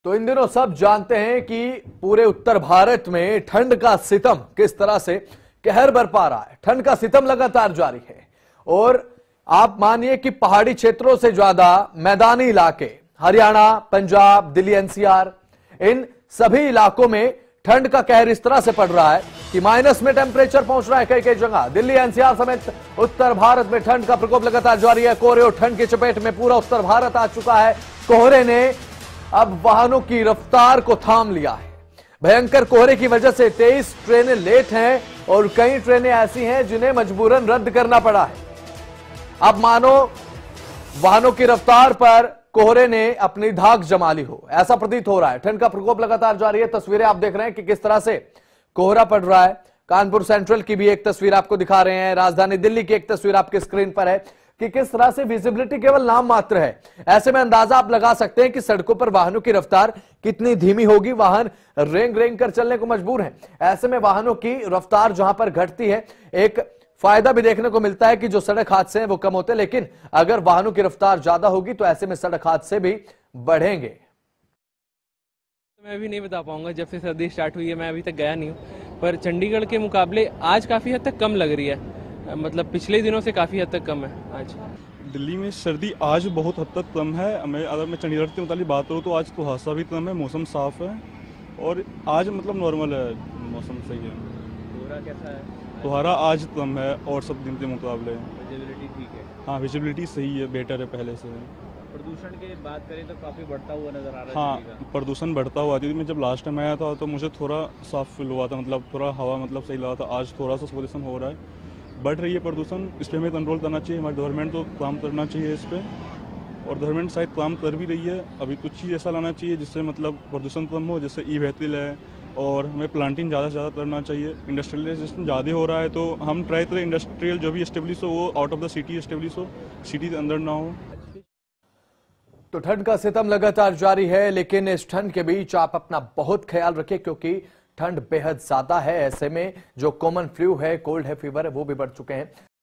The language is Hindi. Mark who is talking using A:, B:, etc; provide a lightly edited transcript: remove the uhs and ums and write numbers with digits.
A: तो इन दिनों सब जानते हैं कि पूरे उत्तर भारत में ठंड का सितम किस तरह से कहर बरपा रहा है। ठंड का सितम लगातार जारी है और आप मानिए कि पहाड़ी क्षेत्रों से ज्यादा मैदानी इलाके, हरियाणा, पंजाब, दिल्ली एनसीआर, इन सभी इलाकों में ठंड का कहर इस तरह से पड़ रहा है कि माइनस में टेम्परेचर पहुंच रहा है कई कई जगह। दिल्ली एनसीआर समेत उत्तर भारत में ठंड का प्रकोप लगातार जारी है। कोहरे और ठंड की चपेट में पूरा उत्तर भारत आ चुका है। कोहरे ने अब वाहनों की रफ्तार को थाम लिया है। भयंकर कोहरे की वजह से 23 ट्रेनें लेट हैं और कई ट्रेनें ऐसी हैं जिन्हें मजबूरन रद्द करना पड़ा है। अब मानो वाहनों की रफ्तार पर कोहरे ने अपनी धाक जमा ली हो, ऐसा प्रतीत हो रहा है। ठंड का प्रकोप लगातार जारी है। तस्वीरें आप देख रहे हैं कि किस तरह से कोहरा पड़ रहा है। कानपुर सेंट्रल की भी एक तस्वीर आपको दिखा रहे हैं, राजधानी दिल्ली की एक तस्वीर आपकी स्क्रीन पर है कि किस तरह से विजिबिलिटी केवल नाम मात्र है। ऐसे में अंदाजा आप लगा सकते हैं कि सड़कों पर वाहनों की रफ्तार कितनी धीमी होगी। वाहन रेंग रेंग कर चलने को मजबूर हैं। ऐसे में वाहनों की रफ्तार जहां पर घटती है, एक फायदा भी देखने को मिलता है कि जो सड़क हादसे हैं वो कम होते हैं, लेकिन अगर वाहनों की रफ्तार ज्यादा होगी तो ऐसे में सड़क हादसे भी बढ़ेंगे।
B: मैं भी नहीं बता पाऊंगा, जब से सर्दी स्टार्ट हुई है मैं अभी तक गया नहीं हूँ, पर चंडीगढ़ के मुकाबले आज काफी हद तक कम लग रही है। मतलब पिछले दिनों से काफी हद तक कम है आज।
C: दिल्ली में सर्दी आज बहुत हद तक कम है। अगर मैं चंडीगढ़ के मुताबिक बात करूँ तो आज कुहासा भी कम है, मौसम साफ है और आज मतलब नॉर्मल है, मौसम सही है।
B: कोहरा कैसा है?
C: कोहरा आज कम है और सब दिन के मुकाबले।
B: विजिबिलिटी ठीक है?
C: हाँ, विजिबिलिटी सही है, बेटर है पहले से।
B: प्रदूषण की बात करें तो काफी बढ़ता हुआ नजर आ रहा है।
C: हाँ, प्रदूषण बढ़ता हुआ थी। मैं जब लास्ट टाइम आया था तो मुझे थोड़ा साफ फील हुआ था, मतलब थोड़ा हवा मतलब सही लगा था। आज थोड़ा सा पोल्यूशन हो रहा है, बढ़ रही है प्रदूषण। इस पर हमें कंट्रोल करना चाहिए, हमारी गवर्नमेंट को काम करना चाहिए इस पर, और गवर्नमेंट शायद काम कर भी रही है। अभी कुछ चीज़ ऐसा लाना चाहिए जिससे मतलब प्रदूषण कम हो, जैसे ई व्हीकल है, और हमें प्लांटिंग ज़्यादा से ज़्यादा करना चाहिए। इंडस्ट्रियलाइजेशन ज़्यादा हो रहा है तो हम ट्राई करें इंडस्ट्रियल जो भी एस्टेब्लिश हो वो out of the city establish हो, सिटी के अंदर ना हो।
A: तो ठंड का सितम लगातार जारी है, लेकिन इस ठंड के बीच आप अपना बहुत ख्याल रखें क्योंकि ठंड बेहद ज्यादा है। ऐसे में जो कॉमन फ्लू है, कोल्ड है, फीवर है, वो भी बढ़ चुके हैं।